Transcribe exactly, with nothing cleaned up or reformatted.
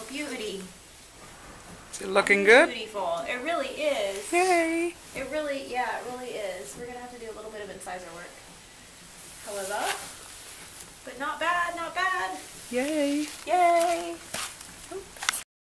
beauty. Is it looking good? Beautiful. It really is. Yay. It really, yeah, it really is. We're going to have to do a little bit of incisor work. However, but not bad, not bad. Yay. Yay.